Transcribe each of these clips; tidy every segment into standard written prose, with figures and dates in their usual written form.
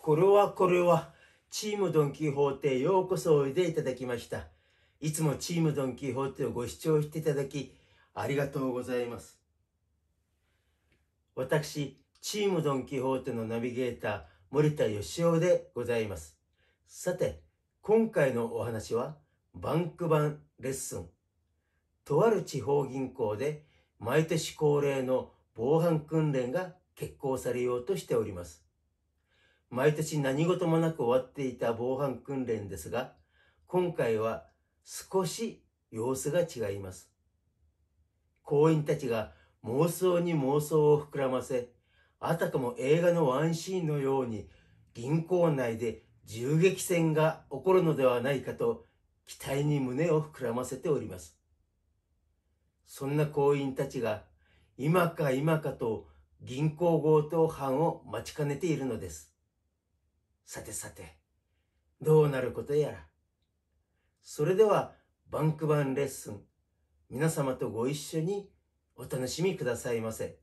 これは、チームドン・キホーテへようこそおいでいただきました。いつもチームドン・キホーテをご視聴していただき、ありがとうございます。私、チームドン・キホーテのナビゲーター、森田義雄でございます。さて、今回のお話は、バンク版レッスン。とある地方銀行で、毎年恒例の防犯訓練が決行されようとしております。毎年何事もなく終わっていた防犯訓練ですが、今回は少し様子が違います。行員たちが妄想に妄想を膨らませ、あたかも映画のワンシーンのように銀行内で銃撃戦が起こるのではないかと期待に胸を膨らませております。そんな行員たちが今か今かと銀行強盗犯を待ちかねているのです。さてさて、どうなることやら。それではバンク版レッスン、皆様とご一緒にお楽しみくださいませ。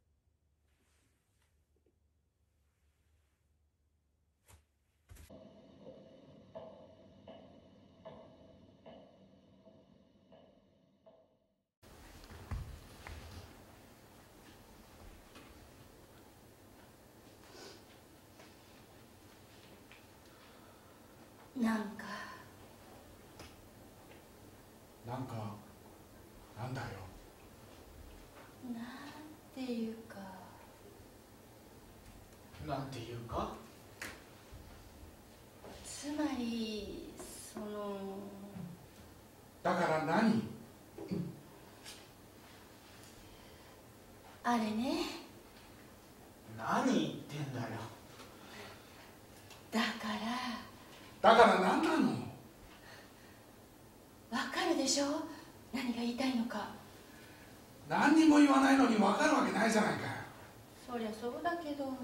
なんだよ。 なんていうか。 なんていうか。 つまりその。 だから何？ あれね。 何言ってんだよ。 だから何なの？ わかるでしょ？何が言いたいのか。 何にも言わないのに分かるわけないじゃないかよ。 そりゃそうだけど。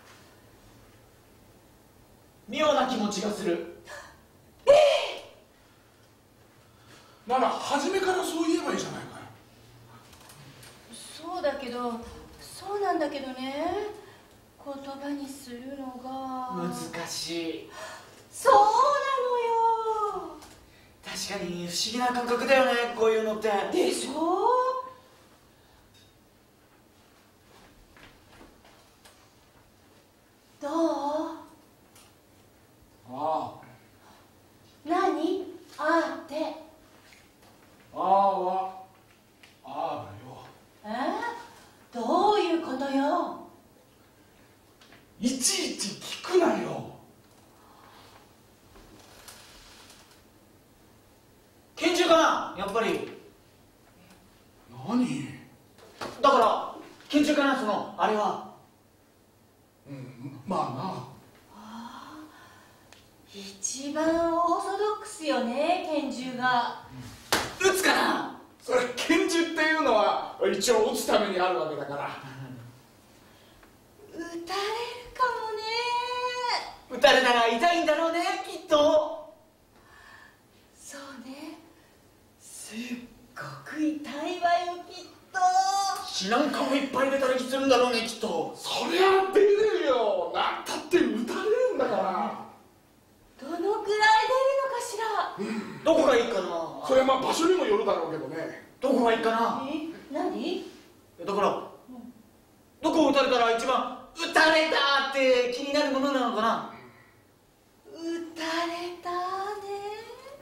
妙な気持ちがする。 なら初めからそう言えばいいじゃないかよ。 そうだけど、そうなんだけどね、言葉にするのが難しい。 そうなのよ。 確かに不思議な感覚だよね、こういうのって。 でしょ？どう？ ああ。 何？あーって。 ああはああだよ。 どういうことよ？ いちいち聞くなよ。 拳銃かな、やっぱり。 何？ だから拳銃かな、そのあれは。 まあな。 一番オーソドックスよね、拳銃が。 撃つかな。 それ拳銃っていうのは一応撃つためにあるわけだから。 撃たれるかもね。 撃たれたら痛いんだろうね、きっと。 そうね、すっごく痛いわよ、きっと。 血なんかもいっぱい出たらきするんだろうね、きっと。 そりゃ出るよ。なんたって撃たれるんだから。 どのくらい出るのかしら。 どこがいいかな。 それはまあ場所にもよるだろうけどね。 どこがいいかな。 何？ だからどこを撃たれたら一番撃たれたって気になるものなのかな。 撃たれたね。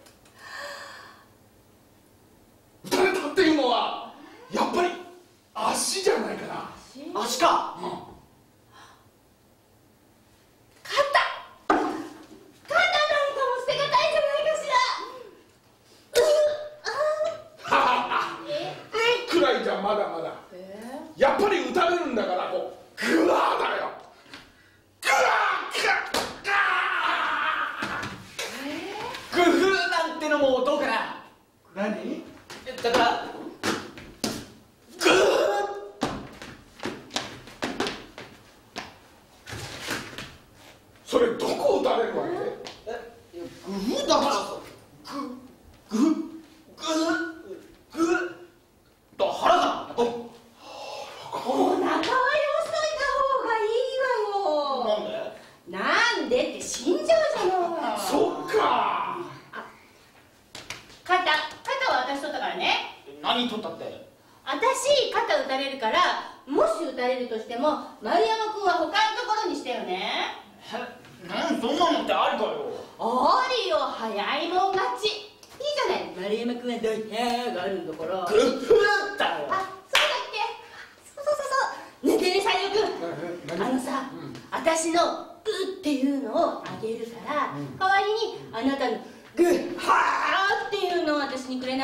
撃たれたっていうのはやっぱり足じゃないかな。 足か。 肩なんかも捨てがたいんじゃないかしら。 くらいじゃまだまだ。やっぱり撃たれるんだからこうグワーだよ。グワーガー。 工夫なんてのもどうかな。 何？ だからグー。 それどこ撃たれるわけ？ グーだからグーと腹だ。 お腹はよしといた方がいいわよ。 なんで？ なんでって知取ったって。 私肩打たれるから、もし打たれるとしても丸山君は他のところにしてよね。 そんなのってありかよ。 ありよ、早いもん勝ち。いいじゃない、丸山君は大体があるんだから。 グッフだよ。 あ、そうだっけ。そうねえねえ、西洋君、さ、私の「う」っていうのをあげるから、代わりにあなたの「グッハー」っていうのを私にくれない？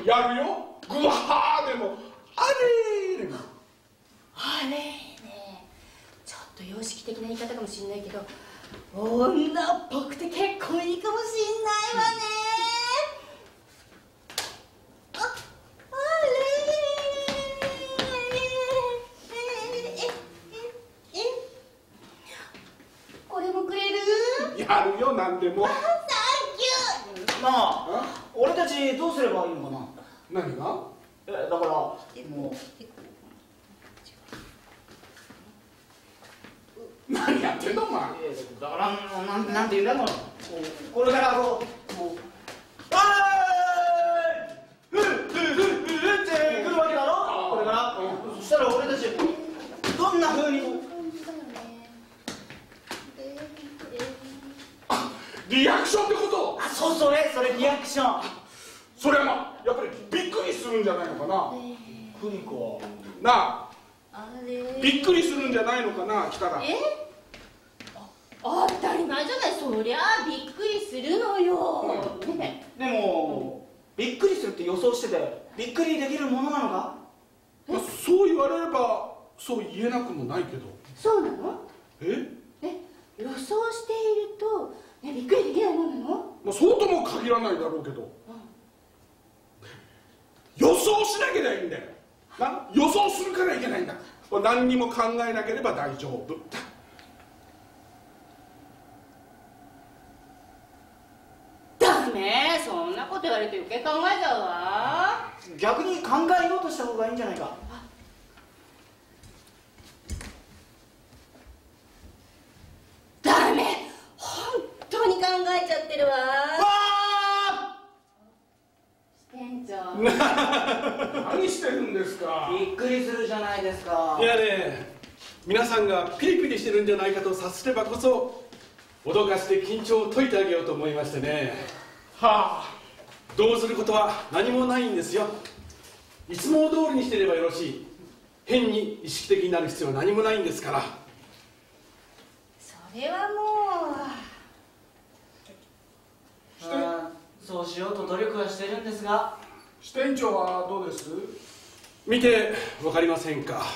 やるよ。グッハーでもあれでも。 あれね、ちょっと様式的な言い方かもしんないけど、女っぽくて結構いいかもしんないわね。これもくれる？ やるよ、なんでも。 サンキュー。 なあ、俺たちどうすればいいのかな。 何が？ だからもう何やってんのお前。 だからなんていうんだもん。これからもうふってくるわけだろ。これからそしたら俺たちどんな風にリアクションってこと？ そう、それリアクション。 それはやっぱりびっくりするんじゃないのかな。 クニコなあ、 あれびっくりするんじゃないのかな、来たら。 当たり前じゃない。そりゃあびっくりするのよ、ね。 でもびっくりするって予想しててびっくりできるものなのか。 そう言われればそう言えなくもないけど。 そうなの？予想していると、ね、びっくりできないもんなの？ そうとも限らないだろうけど、予想しなきゃいいんだよな。予想するからいけないんだ。何にも考えなければ大丈夫。 ダメ、そんなこと言われて余計考えちゃうわ。 逆に考えようとした方がいいんじゃないか。 ダメ、本当に考えちゃってるわ。店長何してるんですか。 びっくりするじゃないですか。 いやね、皆さんがピリピリしてるんじゃないかと察すればこそ脅かして緊張を解いてあげようと思いましてね。はあ、どうすることは何もないんですよ。いつも通りにしてればよろしい。変に意識的になる必要は何もないんですから。 それはもそうしようと努力はしてるんですが。 支店長はどうです？ 見てわかりませんか。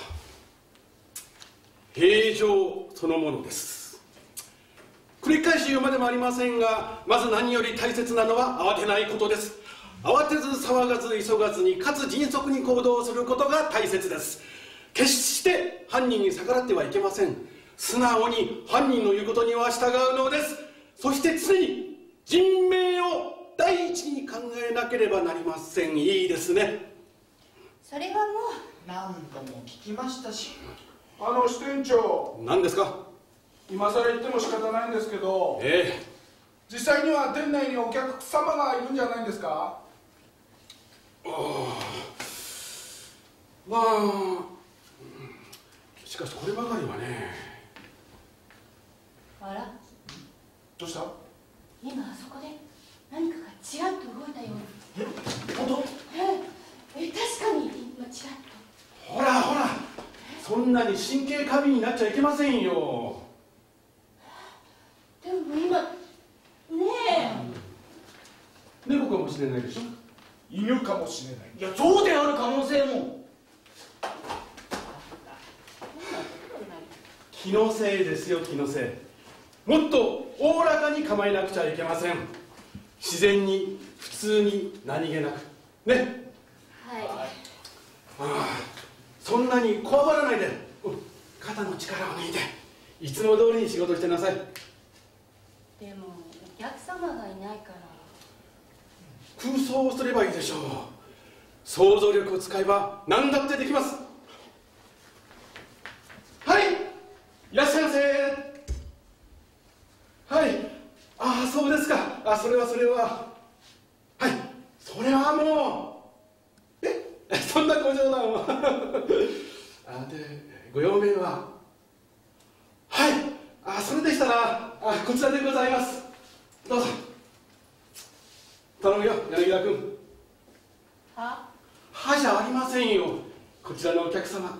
平常そのものです。繰り返し言うまでもありませんが、まず何より大切なのは慌てないことです。慌てず騒がず急がずに、かつ迅速に行動することが大切です。決して犯人に逆らってはいけません。素直に犯人の言うことには従うのです。そして常に人命を第一に考えなければなりません。いいですね。 それはもう何度も聞きましたし。 支店長。 何ですか。 今更言っても仕方ないんですけど、実際には店内にお客様がいるんじゃないんですか。 しかしこればかりはね。 あら、 どうした？ 今あそこで何かがちらっと動いたような。 本当？ 確かに今ちらっと。 ほらほら、そんなに神経過敏になっちゃいけませんよ。 でも今ねえ、 猫かもしれないでしょ。 犬かもしれない。 いや、象である可能性も。 気のせいですよ、気のせい。もっとおおらかに構えなくちゃいけません。自然に普通に何気なくね。そんなにこわばらないで、肩の力を抜いていつも通りに仕事してなさい。 でもお客様がいないから。 空想をすればいいでしょう。想像力を使えば何だってできます。はい、いらっしゃいませ。はい、そうですか。それははい、それはもうそんなご冗談を。でご用命は？はい、それでしたらこちらでございます。どうぞ。頼むよ、柳田君。 は？ はじゃありませんよ、こちらのお客様。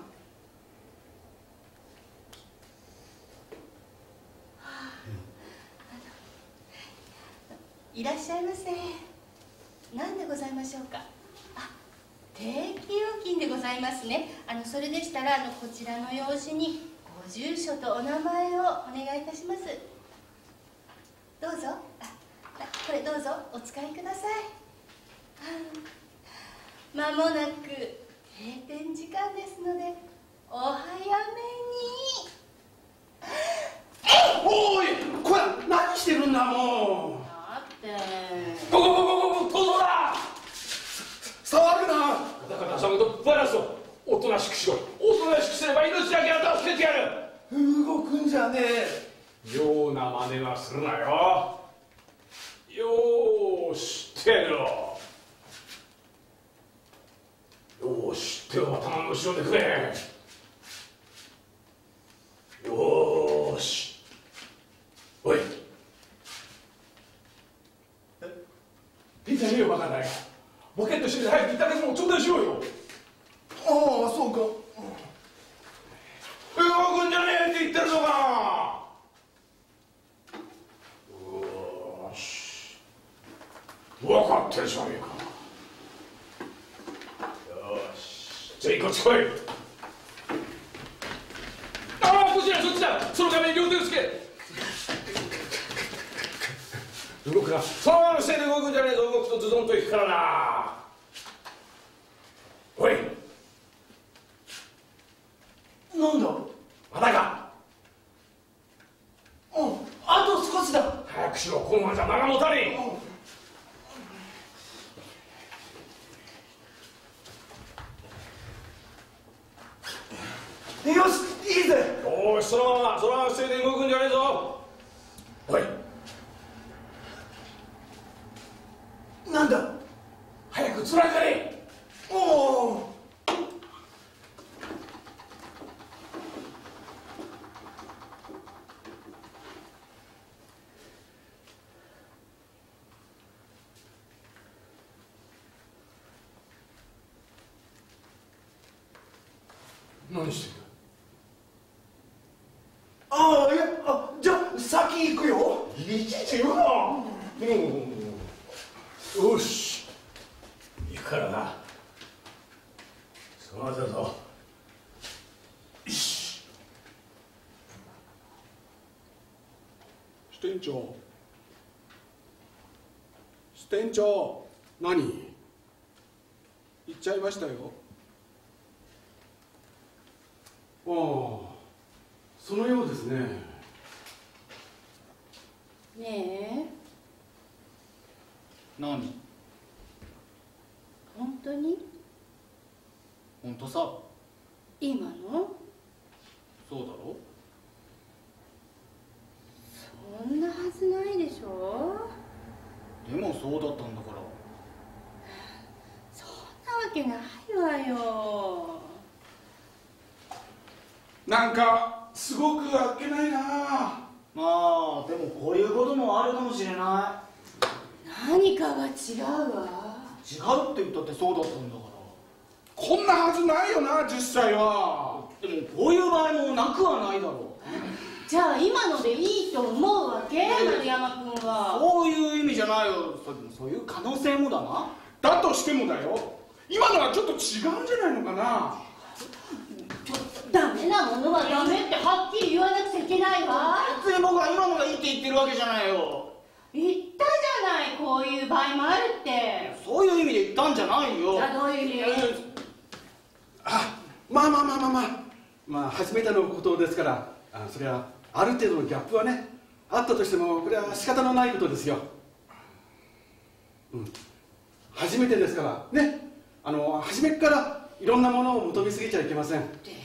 いらっしゃいませ。何でございましょうか。定期預金でございますね。それでしたらこちらの用紙にご住所とお名前をお願いいたします。どうぞ。これどうぞお使いください。まもなく閉店時間ですのでお早めに。 おい、これ何してるんだもう。 だってここだ。 騒ぐな。 だからさんとバランスをおとなしくしろ。おとなしくすれば命だけは助けてやる。 動くんじゃねえ。 ような真似はするなよ。よーし手ろ。よーし手を頭の後ろでくれ。よーし。おいピザねえよバカだよ。ボケっとして早く言ったけども頂戴しようよ。 そうか。 動くんじゃねえって言ってるのか。よーし分かってるじゃねえか。よーしじゃあこっち来い。こっちだそっちだ。その壁に両手をつけ。動くな。そうして動くんじゃねえぞ。動くとズドンといくからな。おいなんだ。 まだか。 あと少しだ。 早くしろ。このままじゃ間が持たねよし、いいぜ。 え。よーしそのまま伏せて動くんじゃねえぞ。おいなんだ。 早くつらかれ。 おお。 何してんだ。 いや、じゃあ先行くよ。 いちいち言うな。よし行くからな。その後だぞ。よし。 支店長。支店長。何？言っちゃいましたよ。そのようですね。 ねえ、 何？ 本当に本当さ。 今のそうだろ。 そんなはずないでしょ。 でもそうだったんだから。 そんなわけないわよ。 なんかすごくあっけないな。 まあでもこういうこともあるかもしれな何かが違うわ。 い。違うって言ったってそうだったんだかこんなはずないよな実際は。 ら。でもこういう場合もなくはないだろじゃあ今のでいいと思うわけ、丸山君う。 は。 そういう意味じゃないよ。そういう可能性もだな。 だとしてもだよ。今のはちょっと違うんじゃないのかな。 ダメなものはダメってはっきり言わなくちゃいけないわ。 別に僕は今のがいいって言ってるわけじゃないよ。 言ったじゃない、こういう場合もあるって。 そういう意味で言ったんじゃないよ。 じゃあどういう意味？ まあ初めてのことですから、それはある程度のギャップはねあったとしても、これは仕方のないことですよ。初めてですからね。初めからいろんなものを求めすぎちゃいけません。 で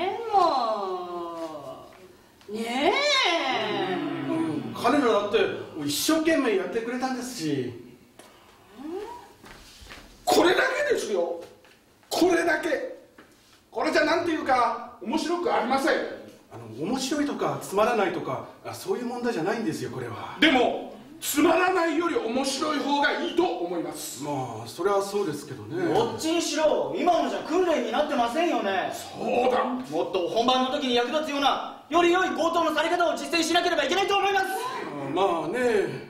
もねえ、 彼らだって一生懸命やってくれたんですし。 これだけですよ。ここれだけ。これじゃなんていうか面白くありません。 面白いとかつまらないとかそういう問題じゃないんですよ。これはでもつまらないより面白い方がいいと思います。 まあそれはそうですけどね。 どっちにしろ今のじゃ訓練になってませんよね。 そうだ。 もっと本番の時に役立つようなより良い強盗のされ方を実践しなければいけないと思います。 まあね。 いいこと言うじゃない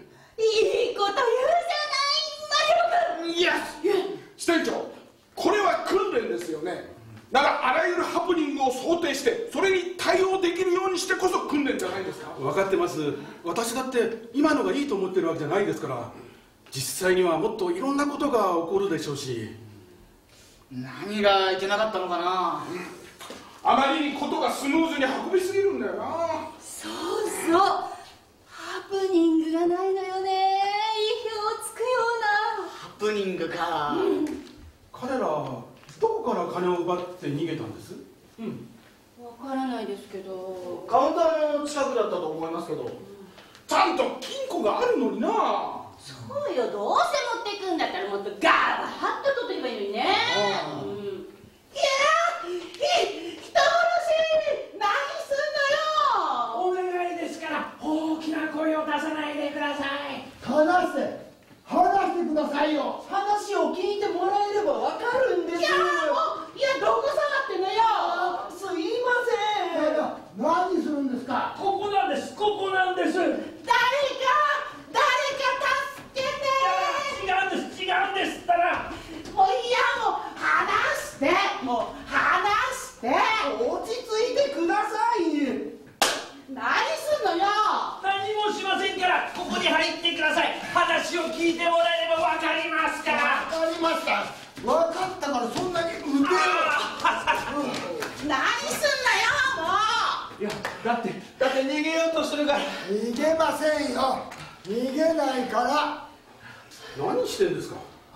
マリオ君。 いや支店長、これは訓練ですよね。ならあらゆるハプニングを想定してそれに対応できるようにしてこそ訓練じゃないですか。 分かってます。私だって今のがいいと思ってるわけじゃないですから。実際にはもっといろんなことが起こるでしょうし。 何がいけなかったのかな。 あまりにことがスムーズに運びすぎるんだよな。 そうそう、ハプニングがないのよね。意表をつくような。 ハプニングか。 彼らどこから金を奪って逃げたんです？ わからないですけど。 カウンターの近くだったと思いますけど。 ちゃんと金庫があるのにな。 そうよ、どうせ持っていくんだったらもっとガーッハッと取っていけばいいのにね。いやー、人殺し何すんのよ。 お願いですから大きな声を出さないでください。 話してくださいよ。 話を聞いてもらえればわかるんですよ。 いや、どこ下がってんのよ。 すいません。 何するんですか。 ここなんです、ここなんです。 誰か助けて。 違うんですったら。 もういや、もう話して、もう話して。 落ち着いてください。 何すんのよ。 何もしませんから、ここに入ってください。話を聞いてもらえればわかりますから。 わかりました。分かったからそんなに腕を。 何すんのよ、もう。 いや、だって逃げようとするから。 逃げませんよ。逃げないから。 何してんですか？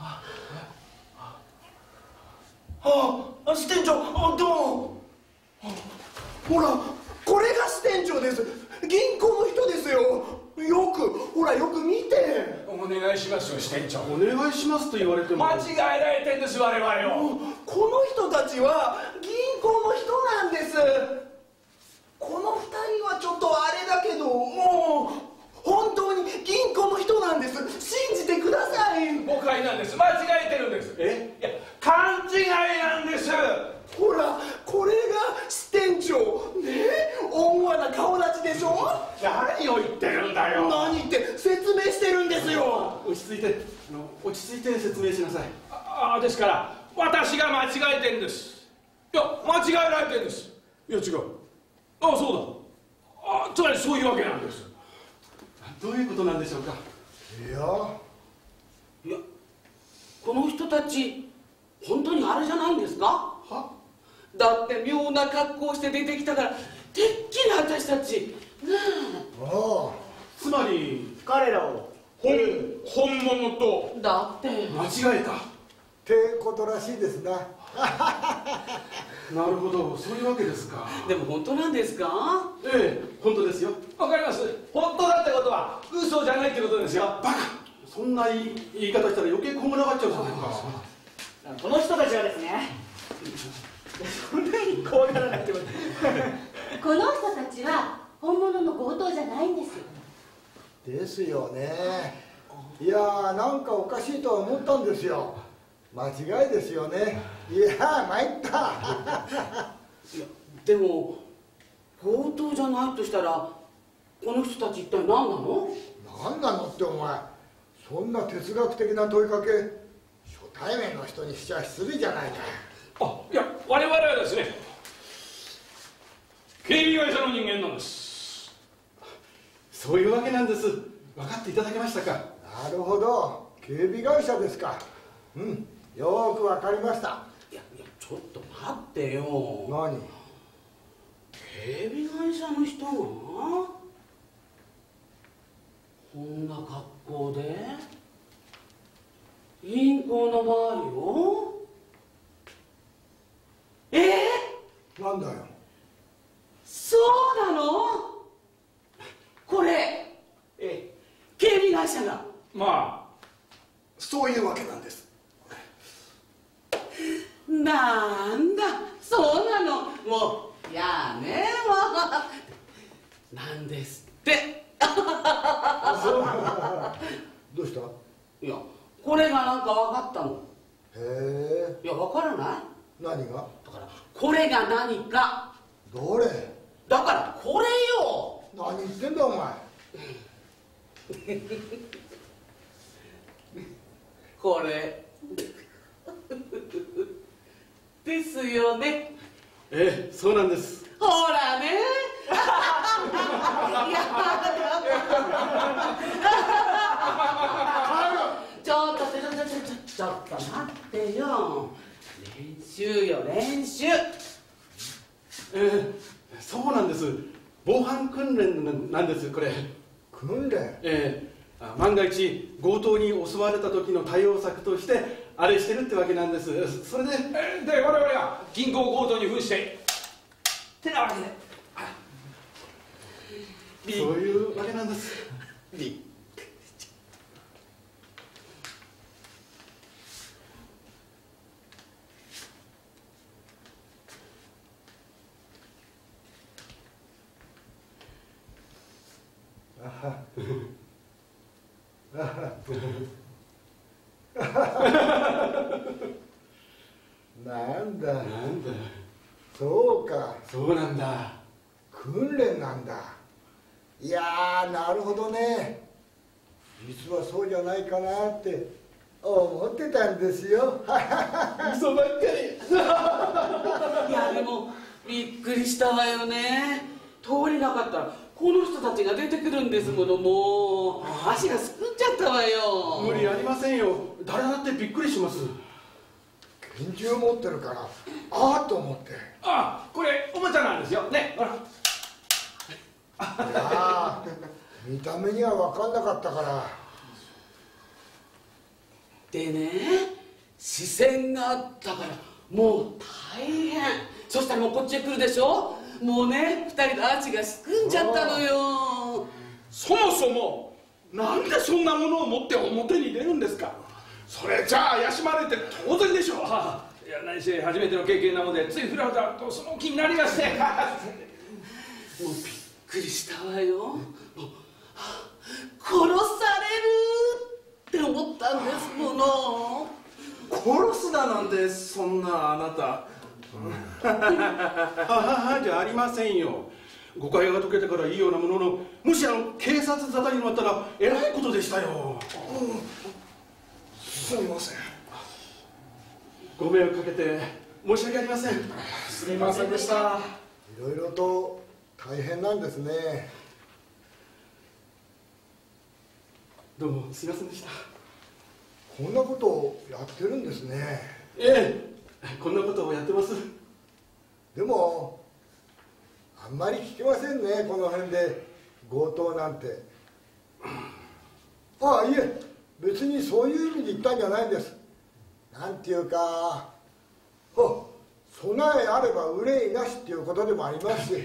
支店長、どうも。ほら、これが支店長です。銀行の人ですよ。よく見て。 お願いしますよ支店長。 お願いしますと言われても。 間違えられてんです我々を。 この人たちは銀行の人なんです。この2人はちょっとあれだけど、もう本当に銀行の人なんです。信じてください。 誤解なんです。間違えてるんです。いや勘違いなんです。 ほら、これが支店長ね。温和な顔立ちでしょ。 何を言ってるんだよ。 何って説明してるんですよ。 落ち着いて説明しなさい。 ですから私が間違えてんです。いや間違えられてんです。いや違う。そうだ。つまりそういうわけなんです。 どういうことなんでしょうか？ いや、 この人たち本当にあれじゃないんですか？だって妙な格好をして出てきたからてっきり私たちつまり彼らを本物と。 だって間違えた。 ってことらしいですな。 なるほど、そういうわけですか。 でも本当なんですか？ ええ、本当ですよ。 わかります。本当だってことは嘘じゃないってことですよ。 バカ、そんな言い方したら余計こむらがっちゃうじゃないか。 この人たちはですね、そんなに怖がらなくてもこの人たちは本物の強盗じゃないんですよ。 ですよね。いやー、なんかおかしいとは思ったんですよ。間違いですよね。いやー、参った。 でも強盗じゃないとしたらこの人たち一体何なの？ 何なのってお前、そんな哲学的な問いかけ初対面の人にしちゃ失礼じゃないか。 いや我々はですね警備会社の人間なんです。 そういうわけなんです。分かっていただけましたか？ なるほど、警備会社ですか。よーくわかりました。 いやちょっと待ってよ。 何？ 警備会社の人がこんな格好で銀行の周りをなんだよ。 そうなの？これ警備会社が。 まあそういうわけなんです。 なもうやねもうなんですってどうした？ いやこれがなんか分かったの。 へえ。 いや分からない。 何が？ だからこれが何か。 どれ？ だからこれよ。 何言ってんだお前。 これですよね。 ええ、そうなんです。 ほらねちょっと待ってよ。練習よ練習。 そうなんです。防犯訓練なんですこれ。 訓練？ 万が一強盗に襲われた時の対応策としてあれしてるってわけなんです。それでで我々は銀行強盗に扮してってなわけで、 そういうわけなんです。 なんだ。 なんだ。 そうか。 そうなんだ。 訓練なんだ。いやー、なるほどね。実はそうじゃないかなって思ってたんですよ。 嘘ばっかり。 いやでもびっくりしたわよね。通れなかったらこの人たちが出てくるんですもの。もう足がすくんじゃったわよ。 無理ありませんよ。誰だってびっくりします。 拳銃持ってるからああと思って。 ああこれおもちゃなんですよね。ほら。 いや見た目には分かんなかったから。 でね視線があったからもう大変。そしたらもうこっちへ来るでしょ。もうね2人の足がすくんじゃったのよ。 そもそもなんでそんなものを持って表に出るんですか。それじゃあ怪しまれて当然でしょう。いや何せ初めての経験なのでついふらふらとその気になりましてもうびっくりしたわよ。もう殺されるって思ったんですもの。 殺すだなんてそんなあなた。 じゃありませんよ。誤解が解けてからいいようなものの、もし警察沙汰になったらえらいことでしたよ。 すみません。 ご迷惑かけて申し訳ありません。 すみませんでした。 いろいろと大変なんですね。 どうもすみませんでした。 こんなことをやってるんですね。 こんなことをやってます。 でもあんまり聞きませんね、この辺で強盗なんて。ああ、いえ、別にそういう意味で言ったんじゃないんです。なんていうか、備えあれば憂いなしっていうことでもありますし。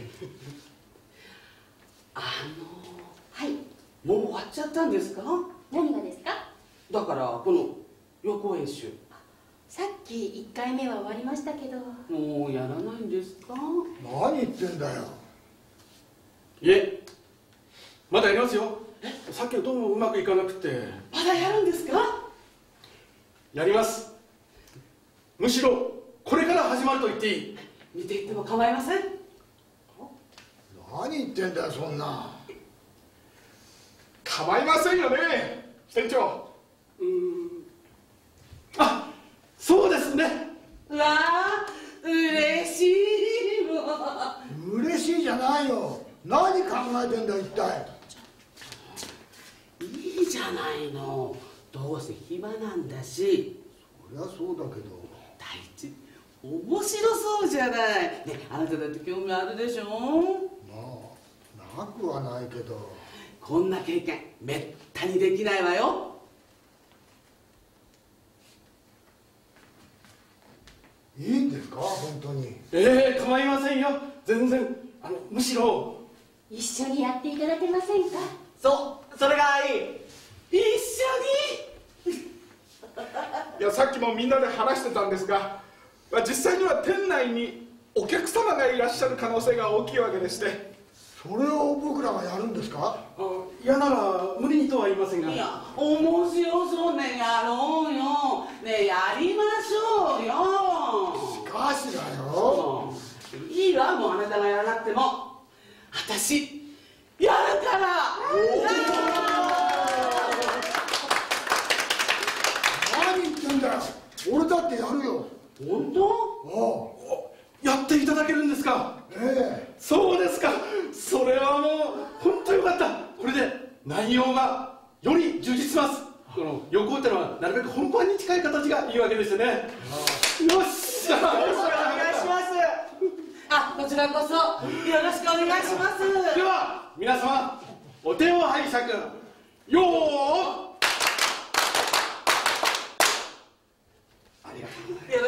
はい。 もう終わっちゃったんですか。 何がですか。 だからこの予行演習さっき1回目は終わりましたけど。 もうやらないんですか。 何言ってんだよ。 いえ、まだやりますよ。さっきのどうもうまくいかなくて。 まだやるんですか。 やります。むしろこれから始まると言っていい。 見ていっても構いません。 何言ってんだよ、そんな。 構いませんよね、支店長。 そうですね。 わあ、嬉しいわ。 嬉しいじゃないよ。何考えてんだ一体。 いいじゃないの。どうせ暇なんだし。 そりゃそうだけど。 第一面白そうじゃないね。あなただって興味あるでしょ。 まあなくはないけど。 こんな経験めったにできないわよ。 いいんですか、本当に。 構いませんよ。全然。むしろ一緒にやっていただけませんか。 それがいい。 一緒に。 いやさっきもみんなで話してたんですが、実際には店内にお客様がいらっしゃる可能性が大きいわけでして。 それを僕らがやるんですか？ 嫌なら無理にとは言いませんが。 いや、面白そうね、やろうよ。ね、やりましょうよ。 しかしだよ。 いいわ、もうあなたがやらなくても。私、やるから。 何言ってんだよ。俺だってやるよ。 本当？ おう。 やっていただけるんですか？ ええ。 そうですか。それはもう本当よかった。これで内容がより充実します。この欲望ってのはなるべく本番に近い形がいいわけですよね。よっしゃ。 よろしくお願いします。 あ、こちらこそよろしくお願いします。 では皆様お手を拝借。よー。ありがとうございます。 よろ